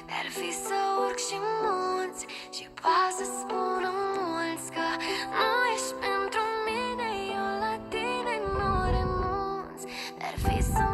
Dar fi să urc și munți și poate să spună mulți că nu ești pentru mine, eu la tine nu renunț. Dar fi să